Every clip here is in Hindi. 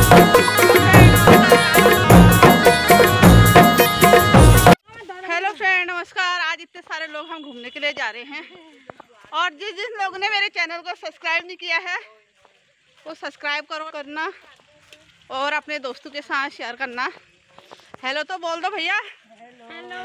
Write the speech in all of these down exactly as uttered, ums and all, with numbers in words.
हेलो फ्रेंड, नमस्कार। आज इतने सारे लोग हम घूमने के लिए जा रहे हैं और जिस जिस लोगों ने मेरे चैनल को सब्सक्राइब नहीं किया है वो सब्सक्राइब करो करना और अपने दोस्तों के साथ शेयर करना। हेलो तो बोल दो भैया। हेलो।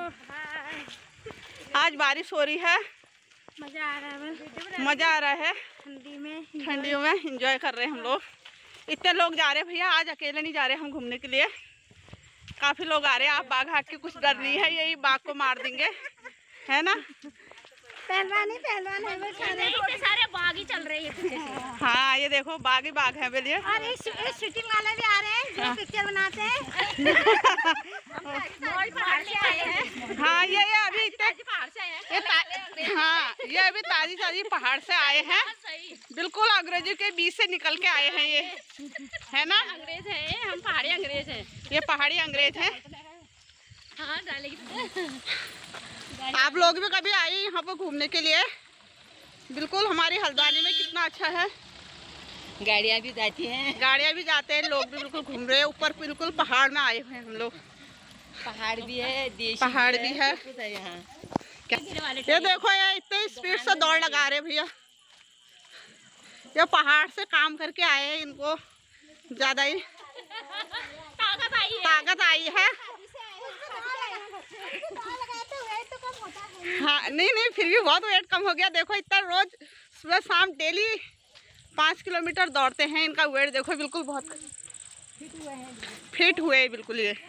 आज बारिश हो रही है, मजा आ रहा है। मज़ा आ रहा है। ठंडी में ठंडियों में एंजॉय कर रहे हैं हम लोग। इतने लोग जा रहे हैं भैया, आज अकेले नहीं जा रहे हम घूमने के लिए, काफ़ी लोग आ रहे हैं। आप बाघ हाथ के कुछ डर नहीं है, यही बाघ को मार देंगे, है ना? पहलवान ही पहलवान है, वो सारे इतने सारे बाघ ही चल रहे हैं पीछे से। हाँ, ये देखो बाघ ही बाघ है बोलिए। और ये शूटिंग वाले भी आ रहे हैं जो पिक्चर बनाते हैं। पहाड़ से आए हैं। हाँ, ये ये अभी पहाड़ से आए हैं। ये ता, हाँ, ये अभी ताजी ताजी पहाड़ से आए हैं, बिल्कुल अंग्रेजों के बीच से निकल के आए हैं ये, है ना? अंग्रेज है, हम पहाड़ी अंग्रेज हैं। ये पहाड़ी अंग्रेज हैं। हाँ, डालेगी। आप लोग भी कभी आइए यहाँ पर घूमने के लिए, बिल्कुल हमारी हल्द्वानी में कितना अच्छा है। गाड़ियाँ भी जाती हैं, गाड़ियाँ भी जाते हैं, लोग भी बिल्कुल घूम रहे हैं। ऊपर बिल्कुल पहाड़ में आए हुए हैं हम लोग। पहाड़ भी है, देशी पहाड़ भी है यहाँ। ये देखो, ये इतने स्पीड से दौड़ लगा रहे भैया। ये पहाड़ से काम करके आए हैं, इनको ज्यादा ही ताकत आई है। ताकत आई है। हाँ, नहीं नहीं, फिर भी बहुत वेट कम हो गया। देखो इतना रोज सुबह शाम डेली पाँच किलोमीटर दौड़ते हैं, इनका वेट देखो बिल्कुल बहुत फिट हुए हैं बिल्कुल ये।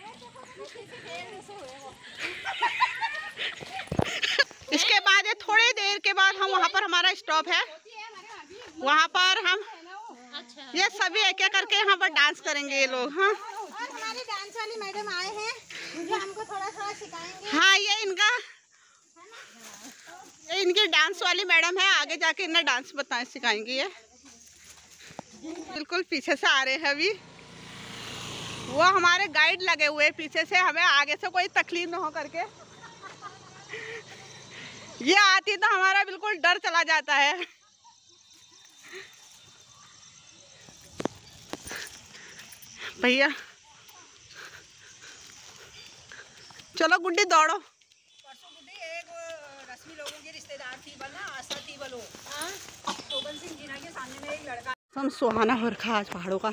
इसके बाद ये थोड़ी देर के बाद हम वहाँ पर हमारा स्टॉप है, वहाँ पर हम अच्छा। ये सभी एक एक करके यहाँ पर डांस करेंगे ये लोग। हाँ, और हमारी डांस वाली मैडम आए हैं जो हमको थोड़ा थोड़ा सिखाएंगे। हाँ, ये इनका ये इनकी डांस वाली मैडम है, आगे जाके इन्हें डांस बताएं सिखाएंगी। ये बिल्कुल पीछे से आ रहे हैं अभी, वो हमारे गाइड लगे हुए हैं पीछे से, हमें आगे से कोई तकलीफ ना हो करके। ये आती तो हमारा बिल्कुल डर चला जाता है। भैया चलो गुड्डी दौड़ो। परसों गुड्डी एक रश्मि लोगों की रिश्तेदार थी बना आशा थी बलो शोभन सिंह जीना के सामने में एक लड़का। हम सुहाना हो रखा आज पहाड़ों का।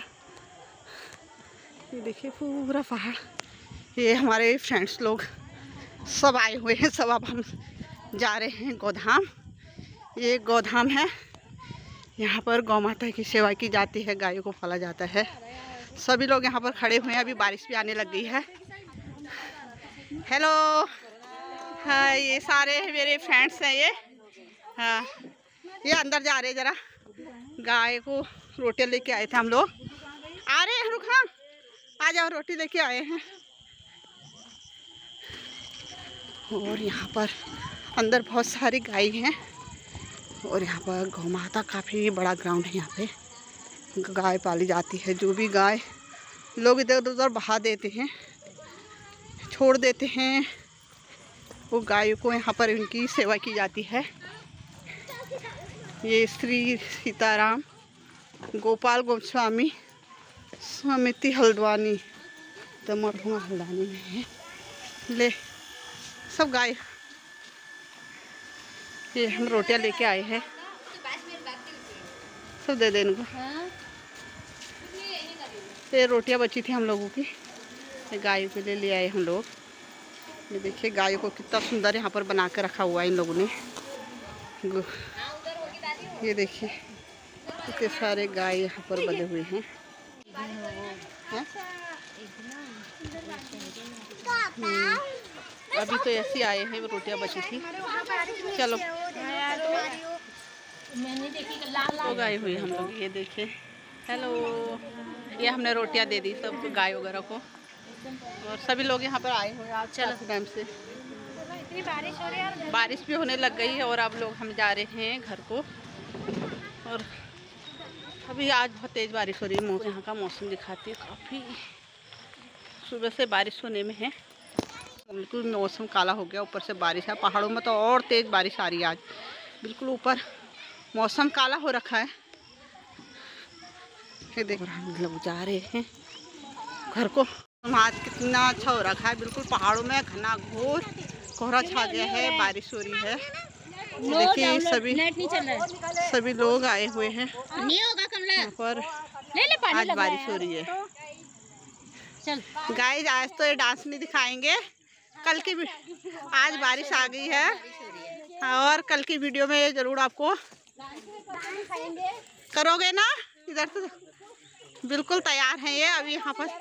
ये देखिए पूरा पहाड़, ये हमारे फ्रेंड्स लोग सब आए हुए हैं सब। अब हम जा रहे हैं गोधाम। ये गोधाम है, यहाँ पर गौ माता की सेवा की जाती है, गायों को पाला जाता है। सभी लोग यहाँ पर खड़े हुए हैं, अभी बारिश भी आने लग गई है। हेलो, हाँ, ये सारे मेरे फ्रेंड्स हैं ये। हाँ, ये अंदर जा रहे हैं जरा, गाय को रोटियाँ लेके आए थे हम लोग। आ रहे हैं, रुका, आ जाओ, रोटी लेके आए हैं। और यहाँ पर अंदर बहुत सारी गाय हैं और यहाँ पर गौ माता, काफ़ी बड़ा ग्राउंड है। यहाँ पे गाय पाली जाती है, जो भी गाय लोग इधर उधर बहा देते हैं, छोड़ देते हैं, वो गायों को यहाँ पर इनकी सेवा की जाती है। ये श्री सीताराम गोपाल गोस्वामी समिति हल्द्वानी, तो मरभुआ हल्द्वानी में है। ले सब गाय, ये हम रोटियां लेके आए हैं, सब दे दे इनको। ये रोटियां बची थी हम लोगों की, ये गायों के लिए ले आए हम लोग। ये देखिए गायों को कितना सुंदर यहाँ पर बना के रखा हुआ है इन लोगों ने। ये देखिए कितने सारे गाय यहाँ पर बने हुए हैं। है? अभी तो ऐसे आए हैं, रोटियां बची थी। चलो लोग आए हुए हम लोग, ये देखिए। हेलो, ये हमने रोटियां दे दी सब गाय वगैरह को, और सभी लोग यहाँ पर आए हुए आज चलो टाइम से। इतनी बारिश हो रही है, बारिश भी होने लग गई है और अब लोग हम जा रहे हैं घर को। और अभी आज बहुत तेज़ बारिश हो रही है, यहाँ का मौसम दिखाती है, काफ़ी सुबह से बारिश होने में है। बिल्कुल मौसम काला हो गया, ऊपर से बारिश है। पहाड़ों में तो और तेज़ बारिश आ रही है आज, बिल्कुल ऊपर मौसम काला हो रखा है। ये देखो हम लोग जा रहे हैं घर को। आज कितना अच्छा हो रखा है, बिल्कुल पहाड़ों में घना घोर कोहरा छा गया है, बारिश हो रही है। देखिए सभी सभी लोग आए हुए हैं यहाँ पर, आज बारिश हो रही है। गाइस आज तो ये डांस नहीं दिखाएंगे, कल की आज बारिश आ गई है और कल की वीडियो में जरूर आपको करोगे ना। इधर तो बिल्कुल तैयार हैं ये अभी यहाँ पर।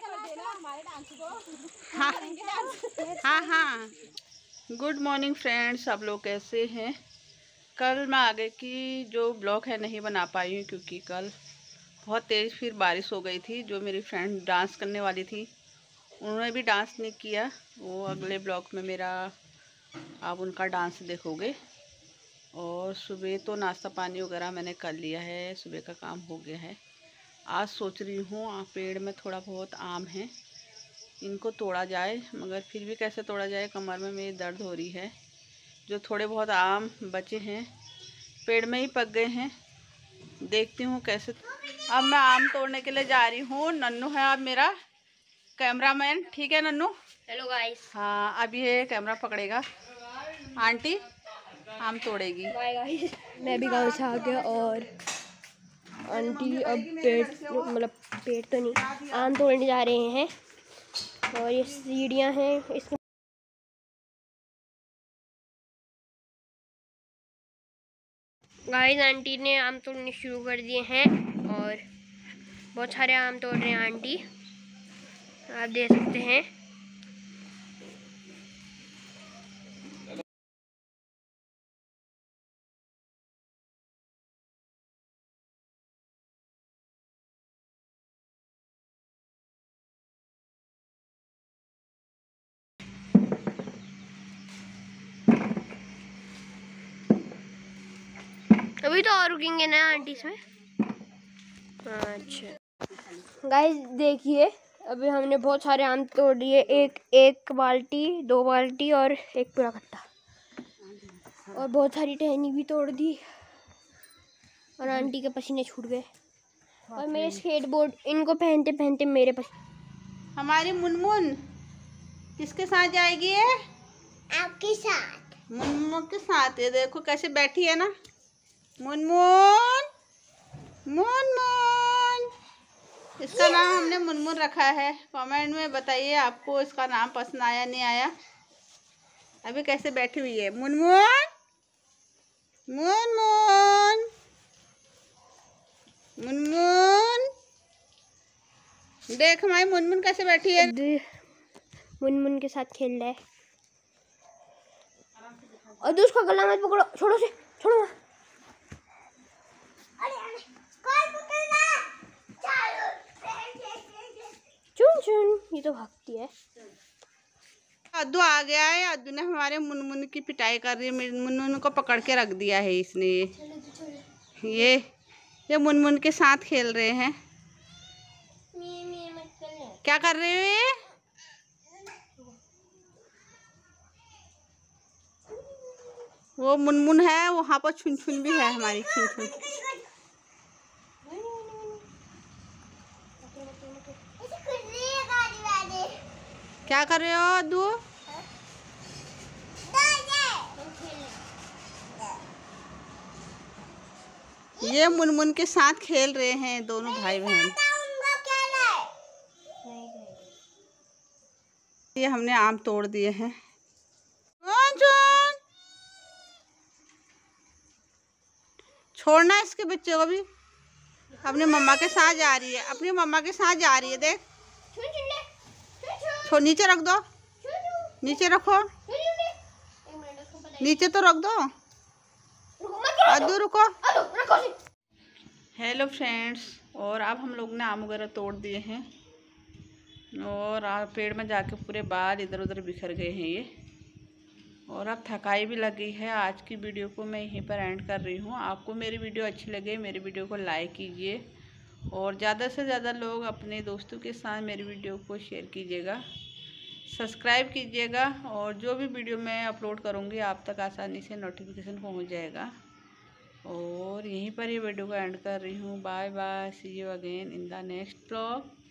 हाँ हाँ हाँ गुड मॉर्निंग फ्रेंड्स, आप लोग कैसे हैं। कल मैं आगे की जो ब्लॉग है नहीं बना पाई हूँ क्योंकि कल बहुत तेज़ फिर बारिश हो गई थी। जो मेरी फ्रेंड डांस करने वाली थी उन्होंने भी डांस नहीं किया, वो अगले ब्लॉग में मेरा आप उनका डांस देखोगे। और सुबह तो नाश्ता पानी वगैरह मैंने कर लिया है, सुबह का काम हो गया है। आज सोच रही हूँ पेड़ में थोड़ा बहुत आम है, इनको तोड़ा जाए, मगर फिर भी कैसे तोड़ा जाए, कमर में मेरी दर्द हो रही है। जो थोड़े बहुत आम बचे हैं पेड़ में ही पक गए हैं, देखती हूँ कैसे। अब मैं आम तोड़ने के लिए जा रही हूँ। नन्नू है अब मेरा कैमरामैन, ठीक है नन्नू। Hello guys. हाँ अब ये कैमरा पकड़ेगा, आंटी आम तोड़ेगी। Bye guys. मैं भी गाँव से आ गया और आंटी अब पेट मतलब पेट तो नहीं आम तोड़ने जा रहे हैं। और ये सीढ़ियाँ हैं, इसमें गाइस आंटी ने आम तोड़ने शुरू कर दिए हैं और बहुत सारे आम तोड़ रहे हैं आंटी, आप देख सकते हैं। अभी तो और रुकेंगे ना आंटी इसमें। अच्छा गाइस देखिए, अभी हमने बहुत सारे आम तोड़ दिए, एक एक बाल्टी, दो बाल्टी और एक पूरा कट्टा, और बहुत सारी टहनी भी तोड़ दी और आंटी के पसीने छूट गए। और मेरे स्केटबोर्ड इनको पहनते पहनते मेरे पसीने। हमारी मुनमुन किसके साथ जाएगी है? आपके साथ। मुनमुन के साथ। ये देखो कैसे बैठी है ना मुनमुन। मुनमुन इसका नाम हमने मुनमुन रखा है। कमेंट में बताइए आपको इसका नाम पसंद आया नहीं आया। अभी कैसे बैठी हुई है मुनमुन। मुनमुन मुनमुन देख हमारी मुनमुन कैसे बैठी है। मुनमुन के साथ खेल रहा है और उसका गला मत पकड़ो, छोड़ो से, छोड़ो। चुन चुन ये तो भागती है। अद्दू आ गया है। अद्दू ने हमारे मुनमुन की पिटाई कर रही है। मुनमुन को पकड़ के रख दिया है इसने। ये ये मुनमुन के साथ खेल रहे हैं। क्या कर रहे हो ये? वो मुनमुन है, वहाँ पर छुन छुन भी है हमारी छुन छुन। क्या कर रहे हो अद्दू? ये मुनमुन के साथ खेल रहे हैं दोनों भाई बहन। ये हमने आम तोड़ दिए हैं। छोड़ना इसके बच्चे को भी। अपनी मम्मा के साथ जा रही है, अपनी मम्मा के साथ जा रही है। देख छोड़, नीचे रख दो, नीचे रखो, नीचे तो रख दो। अद्दू रुको। हेलो फ्रेंड्स, और अब हम लोग ने आम वगैरह तोड़ दिए हैं और पेड़ में जाके पूरे बाल इधर उधर बिखर गए हैं ये। और अब थकाई भी लग गई है। आज की वीडियो को मैं यहीं पर एंड कर रही हूँ। आपको मेरी वीडियो अच्छी लगे मेरी वीडियो को लाइक कीजिए और ज़्यादा से ज़्यादा लोग अपने दोस्तों के साथ मेरी वीडियो को शेयर कीजिएगा, सब्सक्राइब कीजिएगा और जो भी वीडियो मैं अपलोड करूँगी आप तक आसानी से नोटिफिकेशन पहुँच जाएगा। और यहीं पर ही वीडियो को एंड कर रही हूँ। Bye bye, see you again in the next blog.